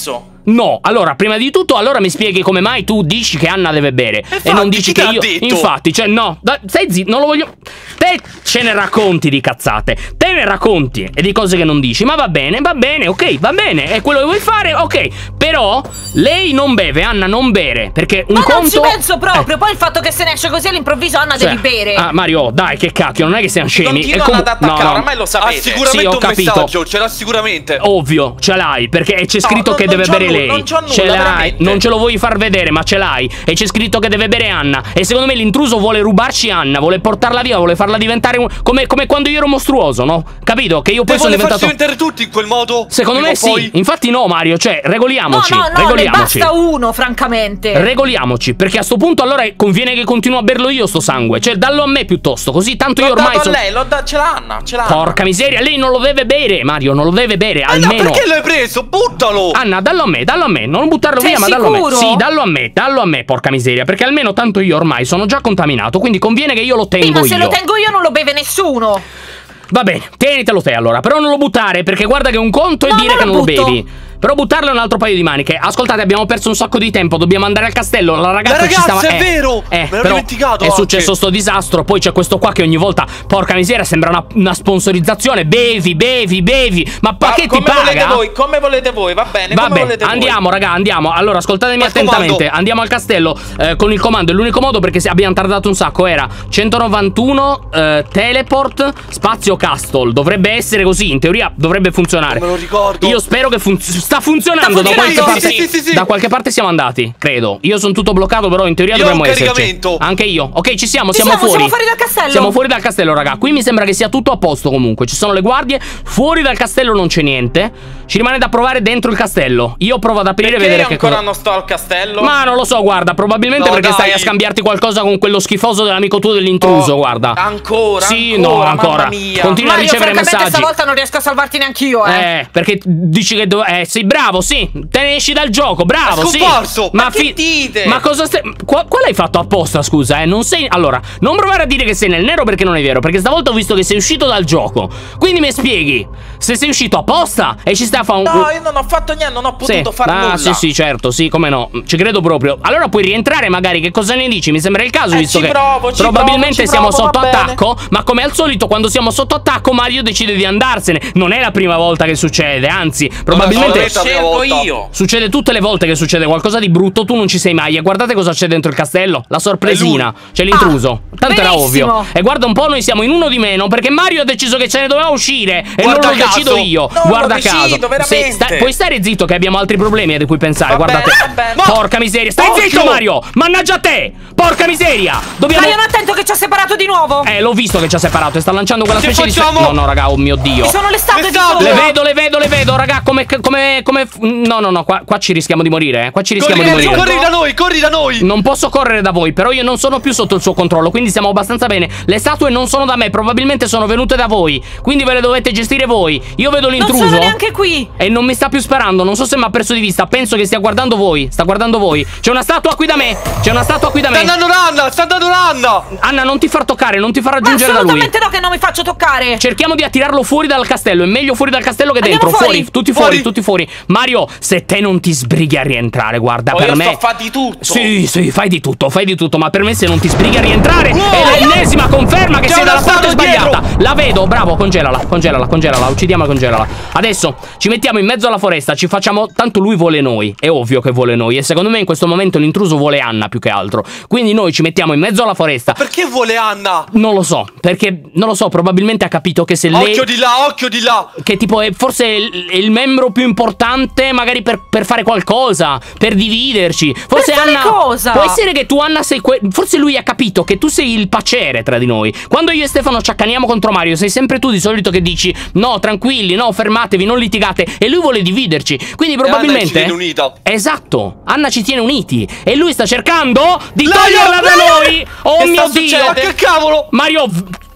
[SPEAKER 1] No, allora, prima di tutto, allora mi spieghi come mai tu dici che Anna deve bere
[SPEAKER 2] infatti,
[SPEAKER 1] e non dici che io...
[SPEAKER 2] detto?
[SPEAKER 1] Infatti, cioè, no, da, stai zitto, non lo voglio... Te ce ne racconti di cazzate, te ne racconti e di cose che non dici, ma va bene, va bene, ok, va bene, è quello che vuoi fare, ok. Però lei non beve, Anna non bere, perché un
[SPEAKER 3] ma
[SPEAKER 1] conto...
[SPEAKER 3] non ci penso proprio,
[SPEAKER 1] eh.
[SPEAKER 3] poi il fatto che se ne esce così all'improvviso Anna
[SPEAKER 1] Cioè,
[SPEAKER 3] devi bere.
[SPEAKER 1] Ah, Mario, dai, che cacchio, non è che siamo scemi.
[SPEAKER 4] Continuano ad attaccare,
[SPEAKER 1] no, no.
[SPEAKER 4] ormai lo
[SPEAKER 2] Ha
[SPEAKER 4] sapete.
[SPEAKER 2] sicuramente
[SPEAKER 1] Sì, ho
[SPEAKER 2] un
[SPEAKER 1] capito.
[SPEAKER 2] messaggio, ce l'ha sicuramente.
[SPEAKER 1] Ovvio, ce l'hai, perché c'è scritto
[SPEAKER 4] no,
[SPEAKER 1] che
[SPEAKER 4] non
[SPEAKER 1] deve
[SPEAKER 4] c'ho
[SPEAKER 1] bere
[SPEAKER 4] nulla,
[SPEAKER 1] lei.
[SPEAKER 4] non c'ho nulla,
[SPEAKER 1] Ce l'hai,
[SPEAKER 4] veramente.
[SPEAKER 1] non ce lo vuoi far vedere, ma ce l'hai. E c'è scritto che deve bere Anna. E secondo me l'intruso vuole rubarci Anna, vuole portarla via, vuole farla diventare un... come, come quando io ero mostruoso, no? Capito? Che io poi
[SPEAKER 2] Te
[SPEAKER 1] sono
[SPEAKER 2] vuole farci
[SPEAKER 1] diventato...
[SPEAKER 2] diventare tutti in quel modo?
[SPEAKER 1] Secondo
[SPEAKER 2] Prima
[SPEAKER 1] me
[SPEAKER 2] o poi?
[SPEAKER 1] sì. Infatti no, Mario, cioè,
[SPEAKER 3] No,
[SPEAKER 1] regoliamoci.
[SPEAKER 3] no, no, ne
[SPEAKER 1] regoliamoci.
[SPEAKER 3] basta uno, francamente.
[SPEAKER 1] Regoliamoci, perché a sto punto allora conviene che continuo a berlo io sto sangue. Cioè, dallo a me piuttosto, così tanto io
[SPEAKER 4] L'ho
[SPEAKER 1] ormai
[SPEAKER 4] dato
[SPEAKER 1] sono...
[SPEAKER 4] a lei, l'ho dato, ce l'ha Anna, ce l'ha.
[SPEAKER 1] Porca miseria, lei non lo deve bere, Mario, non lo deve bere,
[SPEAKER 2] Anna,
[SPEAKER 1] almeno...
[SPEAKER 2] perché l'hai preso? Buttalo!
[SPEAKER 1] Anna, dallo a me, dallo a me, non buttarlo
[SPEAKER 3] Sei
[SPEAKER 1] via, ma dallo a me.
[SPEAKER 3] sicuro?
[SPEAKER 1] Sì, dallo a me, dallo a me, porca miseria, perché almeno tanto io ormai sono già contaminato, quindi conviene che io lo
[SPEAKER 3] Sì,
[SPEAKER 1] tengo
[SPEAKER 3] ma se
[SPEAKER 1] io.
[SPEAKER 3] lo tengo io non lo beve nessuno.
[SPEAKER 1] Va bene, tenitelo te allora, però non lo buttare, perché guarda che un conto è
[SPEAKER 3] No,
[SPEAKER 1] dire
[SPEAKER 3] non
[SPEAKER 1] che
[SPEAKER 3] lo
[SPEAKER 1] non lo
[SPEAKER 3] butto.
[SPEAKER 1] bevi. Però buttarlo è un altro paio di maniche. Ascoltate, abbiamo perso un sacco di tempo, dobbiamo andare al castello. La ragazza,
[SPEAKER 2] La
[SPEAKER 1] ci
[SPEAKER 2] ragazza,
[SPEAKER 1] stava...
[SPEAKER 2] è
[SPEAKER 1] eh,
[SPEAKER 2] vero!
[SPEAKER 1] Eh,
[SPEAKER 2] Me l'ho
[SPEAKER 1] però
[SPEAKER 2] dimenticato
[SPEAKER 1] è
[SPEAKER 2] anche.
[SPEAKER 1] successo sto disastro. Poi c'è questo qua che ogni volta, porca miseria, sembra una, una sponsorizzazione. Bevi, bevi, bevi. Ma
[SPEAKER 4] Ma
[SPEAKER 1] che ti
[SPEAKER 4] come
[SPEAKER 1] paga?
[SPEAKER 4] volete voi, come volete voi, va bene, come
[SPEAKER 1] Vabbè,
[SPEAKER 4] volete voi.
[SPEAKER 1] andiamo, raga, andiamo. Allora, ascoltatemi
[SPEAKER 2] Ma
[SPEAKER 1] attentamente.
[SPEAKER 2] comando.
[SPEAKER 1] Andiamo al castello eh, con il comando. È l'unico modo, perché se abbiamo tardato un sacco. Era centonovantuno eh, teleport spazio castle. Dovrebbe essere così, in teoria dovrebbe funzionare.
[SPEAKER 2] Non me lo ricordo.
[SPEAKER 1] Io spero che funzioni. Sta funzionando.
[SPEAKER 3] Sta
[SPEAKER 1] Da qualche
[SPEAKER 3] funzionando,
[SPEAKER 1] parte.
[SPEAKER 2] sì, sì, sì, sì.
[SPEAKER 1] Da qualche parte siamo andati, credo. Io sono tutto bloccato, però in teoria
[SPEAKER 2] Io ho
[SPEAKER 1] dovremmo
[SPEAKER 2] un
[SPEAKER 1] esserci.
[SPEAKER 2] caricamento.
[SPEAKER 1] Anche io. Ok, ci siamo,
[SPEAKER 3] Ci
[SPEAKER 1] siamo,
[SPEAKER 3] siamo,
[SPEAKER 1] fuori.
[SPEAKER 3] siamo fuori dal castello.
[SPEAKER 1] Siamo fuori dal castello, raga. Qui mi sembra che sia tutto a posto comunque. Ci sono le guardie. Fuori dal castello non c'è niente. Ci rimane da provare dentro il castello. Io provo ad aprire e
[SPEAKER 4] Perché
[SPEAKER 1] vedere che
[SPEAKER 4] ancora
[SPEAKER 1] cosa.
[SPEAKER 4] non sto al castello?
[SPEAKER 1] Ma non lo so, guarda, probabilmente
[SPEAKER 2] No,
[SPEAKER 1] perché
[SPEAKER 2] dai.
[SPEAKER 1] stai a scambiarti qualcosa con quello schifoso dell'amico tuo dell'intruso,
[SPEAKER 4] Oh,
[SPEAKER 1] guarda.
[SPEAKER 4] Ancora?
[SPEAKER 1] Sì,
[SPEAKER 4] ancora,
[SPEAKER 1] no, ancora.
[SPEAKER 4] mamma mia.
[SPEAKER 1] Continua a
[SPEAKER 3] Mario,
[SPEAKER 1] ricevere
[SPEAKER 3] francamente
[SPEAKER 1] messaggi.
[SPEAKER 3] stavolta non riesco a salvarti neanch'io, eh.
[SPEAKER 1] Eh, perché dici che dov- eh, sei bravo, sì. Te ne esci dal gioco, bravo,
[SPEAKER 2] È
[SPEAKER 1] sì.
[SPEAKER 2] scomparso.
[SPEAKER 4] Ma che
[SPEAKER 1] fi-
[SPEAKER 4] dite?
[SPEAKER 1] Ma cosa stai. Qua- qual hai fatto apposta, scusa, eh? Non sei. Allora, non provare a dire che sei nel nero perché non è vero. Perché stavolta ho visto che sei uscito dal gioco. Quindi mi spieghi se sei uscito apposta e ci stai a fare un.
[SPEAKER 4] No, io non ho fatto niente, non ho potuto
[SPEAKER 1] Sì.
[SPEAKER 4] fare
[SPEAKER 1] ah,
[SPEAKER 4] nulla.
[SPEAKER 1] sì, sì, certo, sì, come no. Ci credo proprio. Allora puoi rientrare, magari. Che cosa ne dici? Mi sembra il caso,
[SPEAKER 4] Eh,
[SPEAKER 1] visto
[SPEAKER 4] ci
[SPEAKER 1] che
[SPEAKER 4] provo, ci
[SPEAKER 1] probabilmente
[SPEAKER 4] provo, ci
[SPEAKER 1] siamo
[SPEAKER 4] provo,
[SPEAKER 1] sotto
[SPEAKER 4] va bene.
[SPEAKER 1] attacco. Ma come al solito, quando siamo sotto attacco, Mario decide di andarsene. Non è la prima volta che succede, anzi, probabilmente.
[SPEAKER 2] assolutamente.
[SPEAKER 4] Scelgo
[SPEAKER 2] volta.
[SPEAKER 4] io.
[SPEAKER 1] Succede tutte le volte che succede qualcosa di brutto, tu non ci sei mai. E guardate cosa c'è dentro il castello. La sorpresina. C'è l'intruso.
[SPEAKER 3] Ah,
[SPEAKER 1] Tanto era
[SPEAKER 3] benissimo.
[SPEAKER 1] ovvio. E guarda un po', noi siamo in uno di meno. Perché Mario ha deciso che ce ne doveva uscire. E
[SPEAKER 2] Guarda
[SPEAKER 1] non lo
[SPEAKER 2] caso.
[SPEAKER 1] decido io.
[SPEAKER 4] No,
[SPEAKER 1] guarda
[SPEAKER 4] lo
[SPEAKER 1] caso.
[SPEAKER 4] decido, veramente.
[SPEAKER 1] Se sta- puoi stare zitto, che abbiamo altri problemi di cui pensare.
[SPEAKER 4] Va
[SPEAKER 1] Guardate.
[SPEAKER 4] bene, va bene.
[SPEAKER 2] Ma-
[SPEAKER 1] Porca miseria. Stai
[SPEAKER 2] Occhio.
[SPEAKER 1] zitto, Mario. Mannaggia a te. Porca miseria. Dobbiamo.
[SPEAKER 3] Mario, attento che ci ha separato di nuovo.
[SPEAKER 1] Eh, l'ho visto che ci ha separato. E sta lanciando quella
[SPEAKER 2] Che
[SPEAKER 1] specie di.
[SPEAKER 2] facciamo?
[SPEAKER 1] No, no, raga, oh mio dio.
[SPEAKER 3] Ci sono le statue
[SPEAKER 2] Le
[SPEAKER 3] di
[SPEAKER 2] statue.
[SPEAKER 3] sopra.
[SPEAKER 1] Le vedo, le vedo, le vedo, raga, come, come, come... No, no, no, qua, qua ci rischiamo di morire, eh. Qua ci rischiamo
[SPEAKER 2] Corri,
[SPEAKER 1] di morire.
[SPEAKER 2] corri da noi, corri da noi.
[SPEAKER 1] Non posso correre da voi, però io non sono più sotto il suo controllo, quindi siamo abbastanza bene. Le statue non sono da me, probabilmente sono venute da voi, quindi ve le dovete gestire voi. Io vedo
[SPEAKER 3] Non
[SPEAKER 1] l'intruso
[SPEAKER 3] sono neanche qui.
[SPEAKER 1] e non mi sta più sparando, non so se mi ha perso di vista. Penso che stia guardando voi, sta guardando voi. C'è una statua qui da me, c'è una statua qui da
[SPEAKER 2] Sta
[SPEAKER 1] me.
[SPEAKER 2] andando Anna, sta andando Anna.
[SPEAKER 1] Anna, non ti far toccare, non ti far
[SPEAKER 3] Ma
[SPEAKER 1] raggiungere da lui.
[SPEAKER 3] assolutamente no, che non mi faccio toccare.
[SPEAKER 1] Cerchiamo di attirarlo fuori dal castello. È meglio fuori dal castello che
[SPEAKER 3] Andiamo
[SPEAKER 1] dentro.
[SPEAKER 3] fuori.
[SPEAKER 1] Tutti fuori,
[SPEAKER 2] Fuori.
[SPEAKER 1] tutti fuori. Mario, se te non ti sbrighi a rientrare, guarda,
[SPEAKER 4] Oh,
[SPEAKER 1] per
[SPEAKER 4] io
[SPEAKER 1] me.
[SPEAKER 4] sto fa di tutto.
[SPEAKER 1] Sì, sì, fai di tutto, fai di tutto. Ma per me, se non ti sbrighi a rientrare,
[SPEAKER 2] Wow.
[SPEAKER 1] è l'ennesima conferma che
[SPEAKER 2] C'è
[SPEAKER 1] sei
[SPEAKER 2] una
[SPEAKER 1] dalla parte
[SPEAKER 2] statua
[SPEAKER 1] sbagliata.
[SPEAKER 2] dietro.
[SPEAKER 1] La vedo, bravo, congelala, congelala, congelala. Uccidiamola, congelala. Adesso ci mettiamo in mezzo alla foresta. Ci facciamo. Tanto lui vuole noi. È ovvio che vuole noi. E secondo me in questo momento l'intruso vuole Anna più che altro. Quindi noi ci mettiamo in mezzo alla foresta.
[SPEAKER 2] Perché vuole Anna?
[SPEAKER 1] Non lo so, perché non lo so, probabilmente ha capito che se lei.
[SPEAKER 2] Occhio di là, occhio di là.
[SPEAKER 1] Che tipo è forse il, il membro più importante, magari per, per fare qualcosa, per dividerci. Forse
[SPEAKER 3] fare
[SPEAKER 1] Anna.
[SPEAKER 3] cosa?
[SPEAKER 1] Può essere che tu, Anna, sei que- forse lui ha capito che tu sei il pacere tra di noi. Quando io e Stefano ci accaniamo contro Mario, sei sempre tu di solito che dici: no, tranquilli, no, fermatevi, non litigate. E lui vuole dividerci. Quindi probabilmente.
[SPEAKER 2] Anna ci tiene unita.
[SPEAKER 1] Esatto, Anna ci tiene uniti. E lui sta cercando di
[SPEAKER 2] Leo,
[SPEAKER 1] toglierla da
[SPEAKER 2] Leo!
[SPEAKER 1] noi. Oh
[SPEAKER 4] Che
[SPEAKER 1] mio
[SPEAKER 4] sta
[SPEAKER 1] Dio.
[SPEAKER 2] Ma che cavolo?
[SPEAKER 1] Mario, v-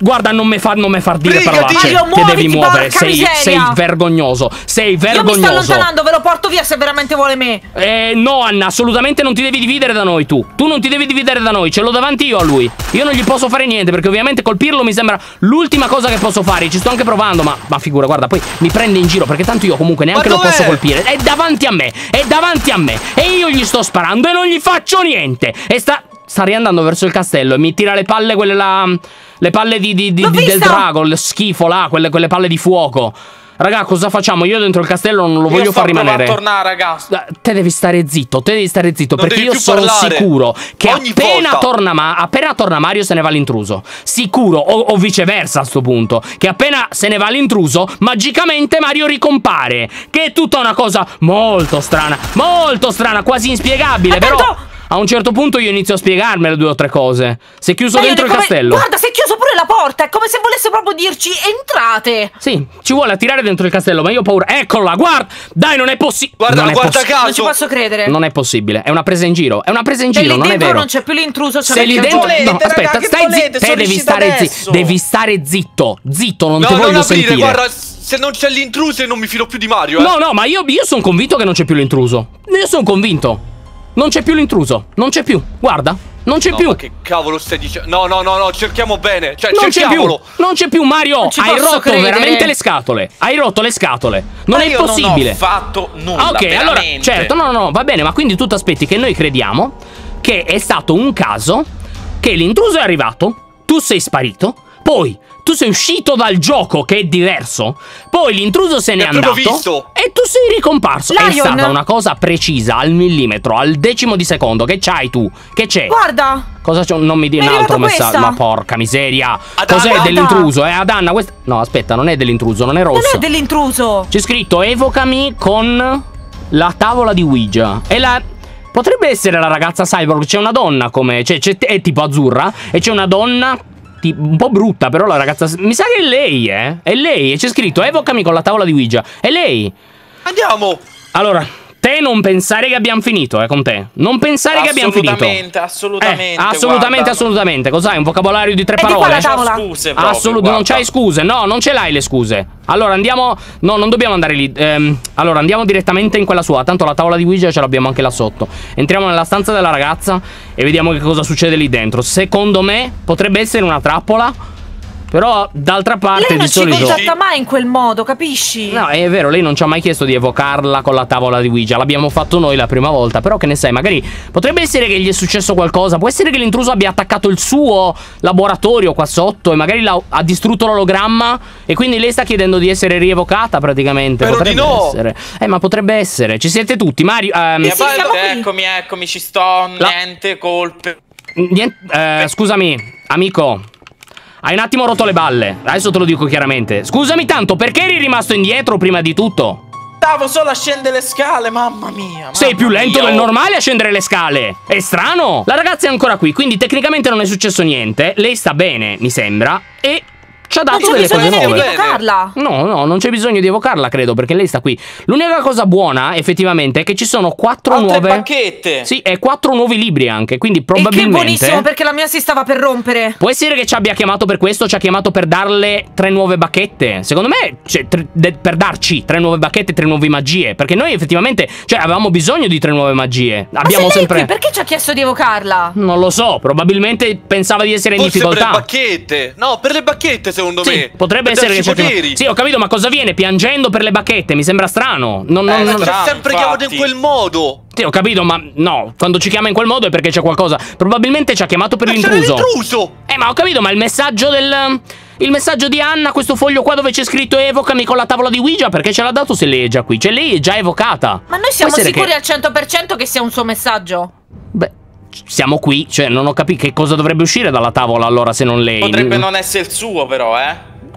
[SPEAKER 1] Guarda, non mi fa, non me far dire
[SPEAKER 2] Brigati!
[SPEAKER 1] parolacce.
[SPEAKER 3] Mario,
[SPEAKER 1] Ti
[SPEAKER 3] muoviti,
[SPEAKER 1] devi muovere.
[SPEAKER 3] porca
[SPEAKER 1] Sei,
[SPEAKER 3] miseria!
[SPEAKER 1] sei vergognoso. Sei
[SPEAKER 3] Io mi sto
[SPEAKER 1] vergognoso.
[SPEAKER 3] allontanando, ve lo porto via se veramente vuole me.
[SPEAKER 1] Eh, no, Anna, assolutamente non ti devi dividere da noi, tu. Tu non ti devi dividere da noi, ce l'ho davanti io a lui. Io non gli posso fare niente, perché ovviamente colpirlo mi sembra l'ultima cosa che posso fare. Ci sto anche provando, ma, ma figura, guarda, poi mi prende in giro, perché tanto io comunque neanche
[SPEAKER 2] Ma
[SPEAKER 1] lo posso
[SPEAKER 2] dov'è?
[SPEAKER 1] colpire. È davanti a me, è davanti a me. E io gli sto sparando e non gli faccio niente. E sta... Sta riandando verso il castello e mi tira le palle, quelle là. Le palle di, di, di,
[SPEAKER 3] L'ho
[SPEAKER 1] di- del
[SPEAKER 3] vista!
[SPEAKER 1] drago, il schifo là, quelle, quelle palle di fuoco. Raga, cosa facciamo? Io dentro il castello non lo voglio
[SPEAKER 4] Io
[SPEAKER 1] far
[SPEAKER 4] sto provando
[SPEAKER 1] rimanere.
[SPEAKER 4] a tornare, raga.
[SPEAKER 1] Te devi stare zitto, te devi stare zitto,
[SPEAKER 2] Non
[SPEAKER 1] perché
[SPEAKER 2] devi
[SPEAKER 1] io
[SPEAKER 2] più
[SPEAKER 1] sono
[SPEAKER 2] parlare.
[SPEAKER 1] sicuro che
[SPEAKER 2] Ogni
[SPEAKER 1] appena
[SPEAKER 2] volta.
[SPEAKER 1] torna, ma appena torna Mario se ne va l'intruso. Sicuro, o, o viceversa a sto punto. Che appena se ne va l'intruso, magicamente Mario ricompare. Che è tutta una cosa molto strana, molto strana, quasi inspiegabile,
[SPEAKER 3] Attento!
[SPEAKER 1] però... A un certo punto io inizio a spiegarmele due o tre cose. Si è chiuso
[SPEAKER 3] Mario,
[SPEAKER 1] dentro il
[SPEAKER 3] come-
[SPEAKER 1] castello.
[SPEAKER 3] Guarda, si è chiuso pure la porta. È come se volesse proprio dirci entrate.
[SPEAKER 1] Sì, ci vuole attirare dentro il castello, ma io ho paura. Eccola, guarda! Dai, non è possibile.
[SPEAKER 2] Guarda,
[SPEAKER 1] non è
[SPEAKER 2] guarda
[SPEAKER 1] possi-
[SPEAKER 2] caso.
[SPEAKER 3] Non ci posso credere.
[SPEAKER 1] Non è possibile, è una presa in giro. È una presa in
[SPEAKER 3] Se
[SPEAKER 1] giro,
[SPEAKER 3] lì
[SPEAKER 1] non è
[SPEAKER 3] dentro
[SPEAKER 1] vero.
[SPEAKER 3] non c'è più l'intruso, c'è
[SPEAKER 1] Se lì
[SPEAKER 3] perché
[SPEAKER 1] dentro.
[SPEAKER 4] volete,
[SPEAKER 1] No,
[SPEAKER 4] raga,
[SPEAKER 1] aspetta,
[SPEAKER 4] che
[SPEAKER 1] stai
[SPEAKER 4] volete?
[SPEAKER 1] zitto. Te
[SPEAKER 4] Sono
[SPEAKER 1] devi
[SPEAKER 4] riuscita
[SPEAKER 1] stare
[SPEAKER 4] adesso.
[SPEAKER 1] zitto. Devi stare zitto. Zitto, non
[SPEAKER 2] No,
[SPEAKER 1] ti
[SPEAKER 2] non
[SPEAKER 1] voglio
[SPEAKER 2] aprire,
[SPEAKER 1] sentire.
[SPEAKER 2] guarda, se non c'è l'intruso non mi fido più di Mario, eh.
[SPEAKER 1] No, no, ma io, io sono convinto che non c'è più l'intruso. Io sono convinto. Non c'è più l'intruso. Non c'è più. Guarda, non c'è
[SPEAKER 2] No,
[SPEAKER 1] più.
[SPEAKER 2] ma che cavolo stai dicendo? No, no, no, no, cerchiamo bene. Cioè,
[SPEAKER 1] Non c'è più,
[SPEAKER 2] cerchiamolo.
[SPEAKER 1] non c'è più, Mario.
[SPEAKER 3] Non ci
[SPEAKER 1] Hai
[SPEAKER 3] posso
[SPEAKER 1] rotto
[SPEAKER 3] credere.
[SPEAKER 1] veramente le scatole. Hai rotto le scatole. Non
[SPEAKER 4] Ma
[SPEAKER 1] è
[SPEAKER 4] io
[SPEAKER 1] possibile.
[SPEAKER 4] non ho fatto nulla,
[SPEAKER 1] Ah, ok, allora,
[SPEAKER 4] veramente.
[SPEAKER 1] certo, no, no, no, va bene, ma quindi tu ti aspetti che noi crediamo che è stato un caso, che l'intruso è arrivato, tu sei sparito, poi tu sei uscito dal gioco, che è diverso, poi l'intruso se n'è
[SPEAKER 2] Mi ha proprio
[SPEAKER 1] andato
[SPEAKER 2] visto.
[SPEAKER 1] e tu sei ricomparso. È
[SPEAKER 3] Lion.
[SPEAKER 1] stata una cosa precisa, al millimetro, al decimo di secondo. Che c'hai tu? Che c'è?
[SPEAKER 3] Guarda.
[SPEAKER 1] Cosa c'è? Non mi di
[SPEAKER 3] Mi è
[SPEAKER 1] un altro
[SPEAKER 3] arrivato
[SPEAKER 1] messaggio.
[SPEAKER 3] questa.
[SPEAKER 1] Ma porca miseria.
[SPEAKER 2] Ad
[SPEAKER 1] Cos'è
[SPEAKER 2] Anna.
[SPEAKER 1] dell'intruso? È ad Anna questa. No, aspetta, non è dell'intruso, non è
[SPEAKER 3] Non
[SPEAKER 1] rosso.
[SPEAKER 3] è dell'intruso.
[SPEAKER 1] C'è scritto evocami con la tavola di Ouija. E la... Potrebbe essere la ragazza cyborg. C'è una donna come... Cioè, c'è- è tipo azzurra. E c'è una donna... ti- Un po' brutta, però la ragazza... Mi sa che è lei, eh. È lei. E c'è scritto evocami con la tavola di Ouija. È lei.
[SPEAKER 2] Andiamo.
[SPEAKER 1] Allora... Te non pensare che abbiamo finito, eh, con te. Non pensare che abbiamo finito.
[SPEAKER 4] Assolutamente, assolutamente.
[SPEAKER 1] Eh, assolutamente,
[SPEAKER 4] guarda.
[SPEAKER 1] assolutamente. Cos'hai? Un vocabolario di tre
[SPEAKER 3] E di qua
[SPEAKER 1] parole?
[SPEAKER 3] la tavola.
[SPEAKER 4] Scuse proprio,
[SPEAKER 1] Assolutamente, non
[SPEAKER 4] guarda.
[SPEAKER 1] c'hai scuse. No, non ce l'hai le scuse. Allora andiamo. No, non dobbiamo andare lì. Ehm, allora andiamo direttamente in quella sua. Tanto la tavola di Ouija ce l'abbiamo anche là sotto. Entriamo nella stanza della ragazza e vediamo che cosa succede lì dentro. Secondo me potrebbe essere una trappola. Però d'altra parte
[SPEAKER 3] Lei non
[SPEAKER 1] di
[SPEAKER 3] ci
[SPEAKER 1] solito.
[SPEAKER 3] contatta mai in quel modo, capisci?
[SPEAKER 1] No, è vero, lei non ci ha mai chiesto di evocarla con la tavola di Ouija. L'abbiamo fatto noi la prima volta. Però che ne sai, magari potrebbe essere che gli è successo qualcosa. Può essere che l'intruso abbia attaccato il suo laboratorio qua sotto e magari l'ha- ha distrutto l'ologramma. E quindi lei sta chiedendo di essere rievocata praticamente.
[SPEAKER 2] Spero
[SPEAKER 1] Potrebbe
[SPEAKER 2] di no.
[SPEAKER 1] essere. Eh, ma potrebbe essere. Ci siete tutti, Mario. ehm,
[SPEAKER 4] E
[SPEAKER 3] Sì,
[SPEAKER 4] poi-
[SPEAKER 3] siamo qui.
[SPEAKER 4] eccomi, eccomi, ci sto.
[SPEAKER 1] La-
[SPEAKER 4] Niente colpe.
[SPEAKER 1] niente- eh, scusami, amico. Hai un attimo rotto le balle. Adesso te lo dico chiaramente. Scusami tanto, perché eri rimasto indietro prima di tutto?
[SPEAKER 4] Stavo solo a scendere le scale, mamma mia.
[SPEAKER 1] Sei
[SPEAKER 4] mamma
[SPEAKER 1] più lento
[SPEAKER 4] mia.
[SPEAKER 1] del normale a scendere le scale. È strano. La ragazza è ancora qui, quindi tecnicamente non è successo niente. Lei sta bene, mi sembra. E ci ha
[SPEAKER 3] Non
[SPEAKER 1] dato
[SPEAKER 3] c'è
[SPEAKER 1] delle
[SPEAKER 3] bisogno
[SPEAKER 1] cose
[SPEAKER 3] neanche di
[SPEAKER 1] nuove.
[SPEAKER 3] evocarla.
[SPEAKER 1] No, no, non c'è bisogno di evocarla, credo, perché lei sta qui. L'unica cosa buona, effettivamente, è che ci sono quattro
[SPEAKER 4] Altre
[SPEAKER 1] nuove...
[SPEAKER 4] bacchette.
[SPEAKER 1] Sì, e quattro nuovi libri anche, quindi
[SPEAKER 3] E che
[SPEAKER 1] probabilmente...
[SPEAKER 3] buonissimo, perché la mia si stava per rompere.
[SPEAKER 1] Può essere che ci abbia chiamato per questo, ci ha chiamato per darle tre nuove bacchette. Secondo me, cioè, tre- de- per darci tre nuove bacchette, tre nuove magie. Perché noi effettivamente, cioè, avevamo bisogno di tre nuove magie.
[SPEAKER 3] Ma
[SPEAKER 1] Abbiamo
[SPEAKER 3] se lei è
[SPEAKER 1] sempre...
[SPEAKER 3] qui, perché ci ha chiesto di evocarla?
[SPEAKER 1] Non lo so, probabilmente pensava di essere in
[SPEAKER 2] Forse per le
[SPEAKER 1] difficoltà.
[SPEAKER 2] bacchette. No, per le bacchette secondo
[SPEAKER 1] Sì,
[SPEAKER 2] me.
[SPEAKER 1] potrebbe
[SPEAKER 2] Per
[SPEAKER 1] essere che
[SPEAKER 2] darci
[SPEAKER 1] ci ha chiamato-
[SPEAKER 2] poteri.
[SPEAKER 1] Sì, ho capito, ma cosa viene? Piangendo per le bacchette? Mi sembra strano. Non, non,
[SPEAKER 4] Eh,
[SPEAKER 1] non-
[SPEAKER 2] Ci
[SPEAKER 4] strano,
[SPEAKER 2] ha sempre chiamato in
[SPEAKER 4] infatti.
[SPEAKER 2] quel modo.
[SPEAKER 1] Sì, ho capito, ma no, quando ci chiama in quel modo è perché c'è qualcosa. Probabilmente ci ha chiamato per
[SPEAKER 2] Ma c'era
[SPEAKER 1] l'intruso.
[SPEAKER 2] l'intruso.
[SPEAKER 1] Eh, ma ho capito, ma il messaggio del... Il messaggio di Anna, questo foglio qua dove c'è scritto evocami con la tavola di Ouija, perché ce l'ha dato se lei è già qui? Cioè, lei è già evocata.
[SPEAKER 3] Ma noi siamo
[SPEAKER 1] Può essere
[SPEAKER 3] sicuri
[SPEAKER 1] che-
[SPEAKER 3] al cento per cento che sia un suo messaggio?
[SPEAKER 1] Beh, siamo qui, cioè, non ho capito che cosa dovrebbe uscire dalla tavola allora se non lei.
[SPEAKER 4] Potrebbe
[SPEAKER 1] Mm.
[SPEAKER 4] non essere il suo, però, eh.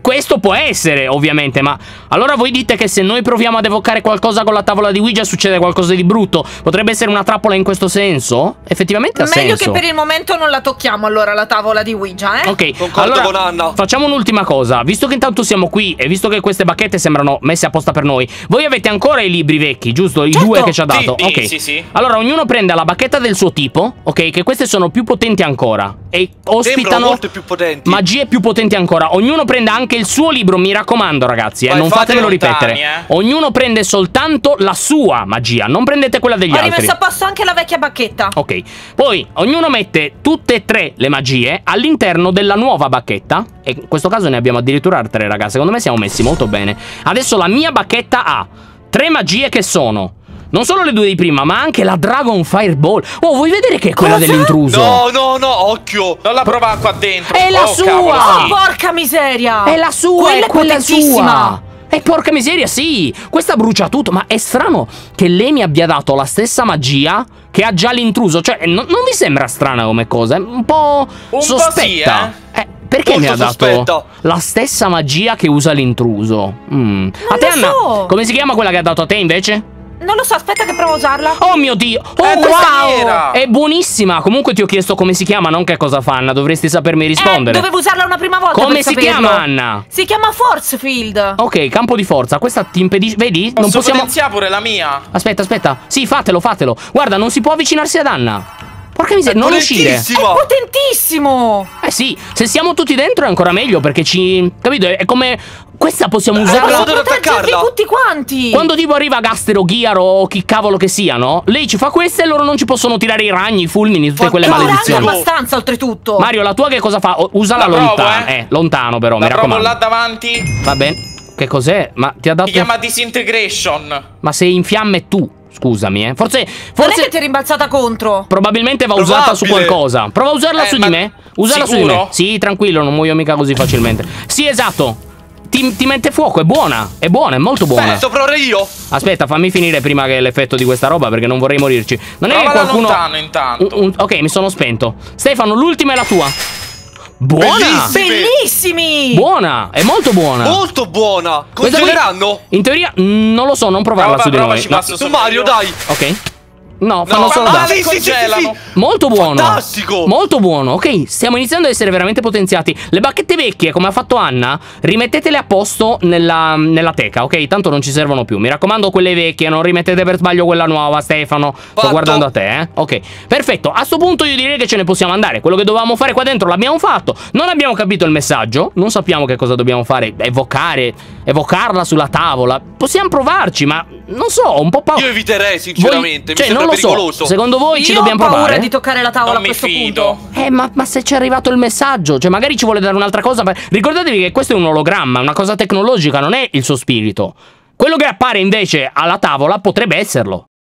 [SPEAKER 1] questo può essere, ovviamente, ma allora voi dite che se noi proviamo ad evocare qualcosa con la tavola di Ouija succede qualcosa di brutto? Potrebbe essere una trappola in questo senso? Effettivamente ha
[SPEAKER 3] Meglio
[SPEAKER 1] senso.
[SPEAKER 3] che per il momento non la tocchiamo allora la tavola di Ouija, eh?
[SPEAKER 1] Ok,
[SPEAKER 2] Concordo
[SPEAKER 1] allora
[SPEAKER 2] con Anna.
[SPEAKER 1] facciamo un'ultima cosa. Visto che intanto siamo qui e visto che queste bacchette sembrano messe apposta per noi, voi avete ancora i libri vecchi, giusto? I
[SPEAKER 3] Certo.
[SPEAKER 1] due che ci ha dato.
[SPEAKER 4] Sì,
[SPEAKER 1] ok.
[SPEAKER 4] sì, sì.
[SPEAKER 1] Allora ognuno prende la bacchetta del suo tipo, ok? Che queste sono più potenti ancora e
[SPEAKER 2] Sembrano
[SPEAKER 1] ospitano
[SPEAKER 2] molto più potenti.
[SPEAKER 1] magie più potenti ancora. Ognuno prende anche il suo libro, mi raccomando ragazzi, eh,
[SPEAKER 2] Vai,
[SPEAKER 1] non fatemelo
[SPEAKER 4] fatelo
[SPEAKER 1] ripetere.
[SPEAKER 4] lontani, eh.
[SPEAKER 1] Ognuno prende soltanto la sua magia, non prendete quella degli
[SPEAKER 3] Ho
[SPEAKER 1] altri.
[SPEAKER 3] rimesso a posto anche la vecchia bacchetta.
[SPEAKER 1] Ok, poi ognuno mette tutte e tre le magie all'interno della nuova bacchetta. E in questo caso ne abbiamo addirittura tre, ragazzi. Secondo me siamo messi molto bene. Adesso la mia bacchetta ha tre magie che sono non solo le due di prima, ma anche la Dragon Fireball. Oh, vuoi vedere che è quella
[SPEAKER 3] Cosa?
[SPEAKER 1] dell'intruso?
[SPEAKER 2] No, no, no, occhio.
[SPEAKER 4] Non la prova qua dentro.
[SPEAKER 1] È la
[SPEAKER 4] Oh,
[SPEAKER 1] sua!
[SPEAKER 4] cavolo,
[SPEAKER 3] Oh,
[SPEAKER 4] sì.
[SPEAKER 3] porca miseria!
[SPEAKER 1] È la sua,
[SPEAKER 3] Quella
[SPEAKER 1] è quella
[SPEAKER 3] potentissima.
[SPEAKER 1] sua. E porca miseria, sì, questa brucia tutto. Ma è strano che lei mi abbia dato la stessa magia che ha già l'intruso. Cioè, non, non vi sembra strana come cosa? È un po'
[SPEAKER 4] po'
[SPEAKER 1] sospetta.
[SPEAKER 4] sì, eh.
[SPEAKER 1] Eh, perché
[SPEAKER 2] Molto
[SPEAKER 1] mi ha dato
[SPEAKER 2] sospetta.
[SPEAKER 1] la stessa magia che usa l'intruso? Mm. A te,
[SPEAKER 3] lo
[SPEAKER 1] Anna,
[SPEAKER 3] so.
[SPEAKER 1] come si chiama quella che ha dato a te invece?
[SPEAKER 3] Non lo so, aspetta che provo a usarla.
[SPEAKER 1] Oh mio Dio! Oh
[SPEAKER 4] Eh, questa
[SPEAKER 1] wow!
[SPEAKER 4] era.
[SPEAKER 1] È buonissima! Comunque ti ho chiesto come si chiama, non che cosa fa, Anna. Dovresti sapermi
[SPEAKER 3] Eh,
[SPEAKER 1] rispondere.
[SPEAKER 3] dovevo usarla una prima volta
[SPEAKER 1] Come
[SPEAKER 3] per
[SPEAKER 1] si
[SPEAKER 3] saperlo.
[SPEAKER 1] chiama, Anna?
[SPEAKER 3] Si chiama Force Field.
[SPEAKER 1] Ok, campo di forza. Questa ti impedisce. Vedi?
[SPEAKER 4] Posso
[SPEAKER 1] non possiamo.
[SPEAKER 4] potenziare pure la mia.
[SPEAKER 1] Aspetta, aspetta. Sì, fatelo, fatelo. Guarda, non si può avvicinarsi ad Anna. Porca miseria, non uscire.
[SPEAKER 3] È
[SPEAKER 2] Potentissima.
[SPEAKER 3] potentissimo.
[SPEAKER 1] Eh sì, se siamo tutti dentro è ancora meglio perché ci. Capito? È come. Questa possiamo
[SPEAKER 2] Eh,
[SPEAKER 1] usarla.
[SPEAKER 2] posso
[SPEAKER 3] Posso proteggervi
[SPEAKER 2] attaccarla?
[SPEAKER 3] tutti quanti.
[SPEAKER 1] Quando tipo arriva Gastero, Ghiaro o chi cavolo che siano, lei ci fa questa e loro non ci possono tirare i ragni, i fulmini, tutte quelle
[SPEAKER 2] Fantastico.
[SPEAKER 1] maledizioni.
[SPEAKER 3] Anche abbastanza oltretutto.
[SPEAKER 1] Mario, la tua che cosa fa? O- Usala
[SPEAKER 4] La provo,
[SPEAKER 1] lontano.
[SPEAKER 4] eh.
[SPEAKER 1] Eh, lontano però, mi
[SPEAKER 4] La provo
[SPEAKER 1] raccomando.
[SPEAKER 4] là davanti.
[SPEAKER 1] Va bene. Che cos'è? Ma ti ha dato.
[SPEAKER 4] Si chiama Disintegration.
[SPEAKER 1] Ma sei in fiamme tu. Scusami, eh. Forse.
[SPEAKER 3] Non è
[SPEAKER 1] Forse.
[SPEAKER 3] che ti è rimbalzata contro.
[SPEAKER 1] Probabilmente va
[SPEAKER 2] Probabile.
[SPEAKER 1] usata su qualcosa. Prova a usarla
[SPEAKER 4] Eh,
[SPEAKER 1] su
[SPEAKER 4] ma
[SPEAKER 1] di me. Usala su di
[SPEAKER 4] sicuro?
[SPEAKER 1] me. Sì, tranquillo, non muoio mica così facilmente. Sì, esatto. Ti, ti mette fuoco, è buona. È buona, è molto buona.
[SPEAKER 2] Beh, sopra io.
[SPEAKER 1] Aspetta, fammi finire prima che l'effetto di questa roba perché non vorrei morirci. Non è che
[SPEAKER 4] Provala
[SPEAKER 1] qualcuno.
[SPEAKER 4] lontano intanto.
[SPEAKER 1] Un- un- ok, mi sono spento. Stefano, l'ultima è la tua. Buona!
[SPEAKER 2] Bellissima. Sì.
[SPEAKER 3] Bellissimi.
[SPEAKER 1] Buona! È molto buona.
[SPEAKER 2] Molto buona.
[SPEAKER 1] Questa qui-
[SPEAKER 2] Congeleranno?
[SPEAKER 1] In teoria, mm, non lo so, non provarla
[SPEAKER 4] Prova,
[SPEAKER 1] su di
[SPEAKER 4] prova,
[SPEAKER 1] noi.
[SPEAKER 4] ci
[SPEAKER 1] No.
[SPEAKER 4] passo
[SPEAKER 2] Su
[SPEAKER 4] sopra
[SPEAKER 2] Mario,
[SPEAKER 4] io.
[SPEAKER 2] dai.
[SPEAKER 1] Ok. No, fanno
[SPEAKER 2] No,
[SPEAKER 1] solo
[SPEAKER 2] ah,
[SPEAKER 1] danno.
[SPEAKER 2] sì, sì, sì, sì,
[SPEAKER 4] congelano.
[SPEAKER 2] sì.
[SPEAKER 1] Molto buono.
[SPEAKER 2] Fantastico.
[SPEAKER 1] Molto buono. Ok, stiamo iniziando ad essere veramente potenziati. Le bacchette vecchie, come ha fatto Anna, rimettetele a posto nella, nella teca, ok? Tanto non ci servono più. Mi raccomando, quelle vecchie, non rimettete per sbaglio quella nuova, Stefano. Sto
[SPEAKER 2] Fatto.
[SPEAKER 1] guardando a te, eh? Ok, perfetto. A sto punto io direi che ce ne possiamo andare. Quello che dovevamo fare qua dentro l'abbiamo fatto. Non abbiamo capito il messaggio. Non sappiamo che cosa dobbiamo fare. Evocare, evocarla sulla tavola. Possiamo provarci, ma non so, ho un po' paura.
[SPEAKER 2] Io eviterei, sinceramente.
[SPEAKER 1] Voi- cioè,
[SPEAKER 2] Mi
[SPEAKER 1] non
[SPEAKER 2] sembra
[SPEAKER 1] lo so.
[SPEAKER 2] pericoloso.
[SPEAKER 1] Secondo voi ci
[SPEAKER 3] Io
[SPEAKER 1] dobbiamo
[SPEAKER 3] ho paura
[SPEAKER 1] provare?
[SPEAKER 3] di toccare la tavola
[SPEAKER 4] Non
[SPEAKER 3] a
[SPEAKER 4] mi
[SPEAKER 3] questo
[SPEAKER 4] fido.
[SPEAKER 3] punto.
[SPEAKER 1] Eh, ma, ma se ci è arrivato il messaggio, cioè magari ci vuole dare un'altra cosa. per- Ricordatevi che questo è un ologramma, una cosa tecnologica, non è il suo spirito. Quello che appare invece alla tavola potrebbe esserlo.